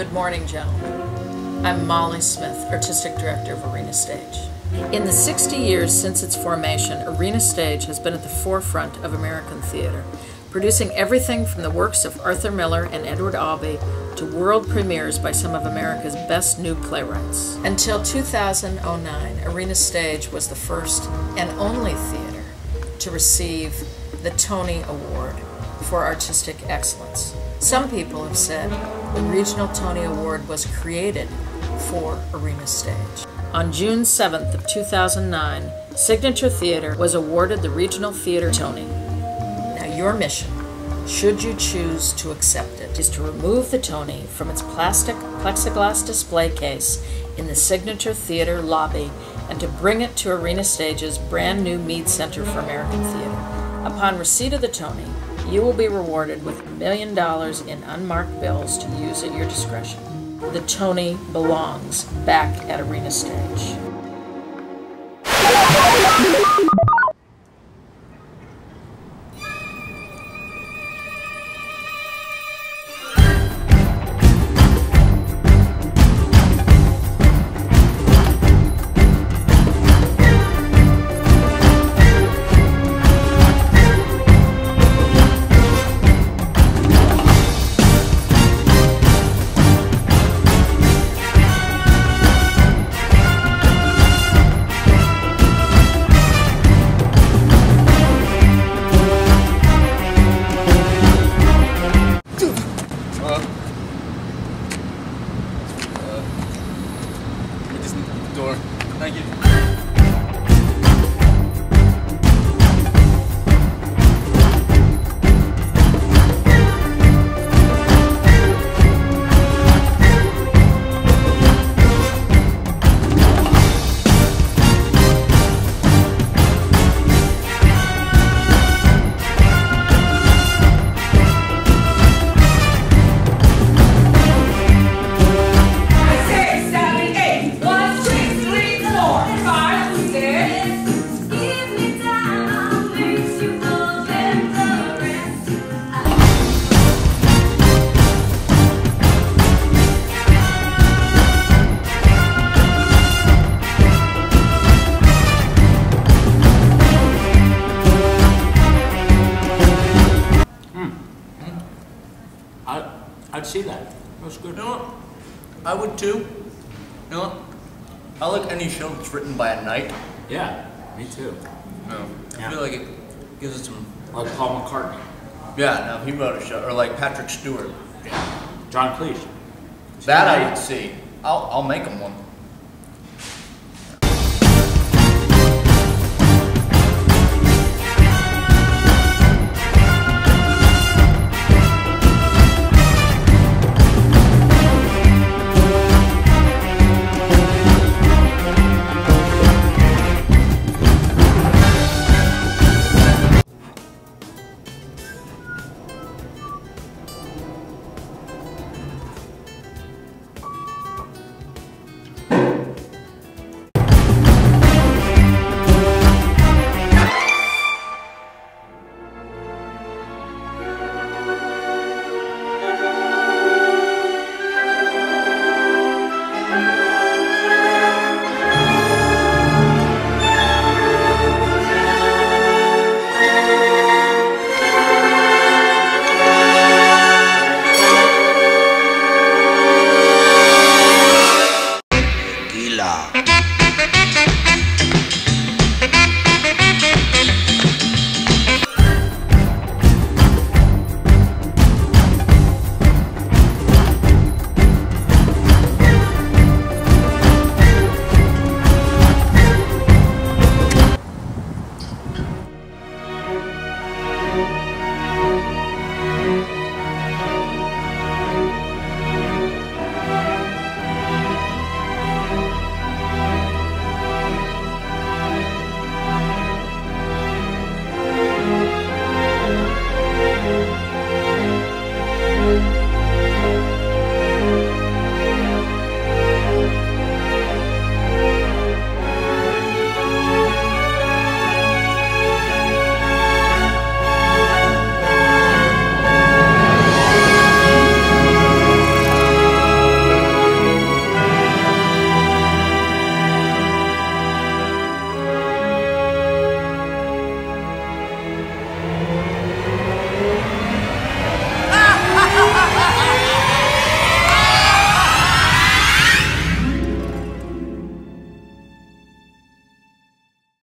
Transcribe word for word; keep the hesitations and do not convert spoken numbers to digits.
Good morning, gentlemen. I'm Molly Smith, Artistic Director of Arena Stage. In the sixty years since its formation, Arena Stage has been at the forefront of American theater, producing everything from the works of Arthur Miller and Edward Albee to world premieres by some of America's best new playwrights. Until two thousand nine, Arena Stage was the first and only theater to receive the Tony Award for Artistic Excellence. Some people have said the Regional Tony Award was created for Arena Stage. On June seventh of two thousand nine, Signature Theater was awarded the Regional Theater Tony. Now your mission, should you choose to accept it, is to remove the Tony from its plastic plexiglass display case in the Signature Theater lobby and to bring it to Arena Stage's brand new Mead Center for American Theater. Upon receipt of the Tony, you will be rewarded with a million dollars in unmarked bills to use at your discretion. The Tony belongs back at Arena Stage. Door. Thank you. I'd see that. That was good. You know what? I would too. You know what? I like any show that's written by a knight. Yeah, me too. No, I Yeah. feel like it gives it some. Like Paul McCartney. Yeah, no, he wrote a show, or like Patrick Stewart. Yeah. John Cleese. That I would see. I'll I'll make him one. Gila.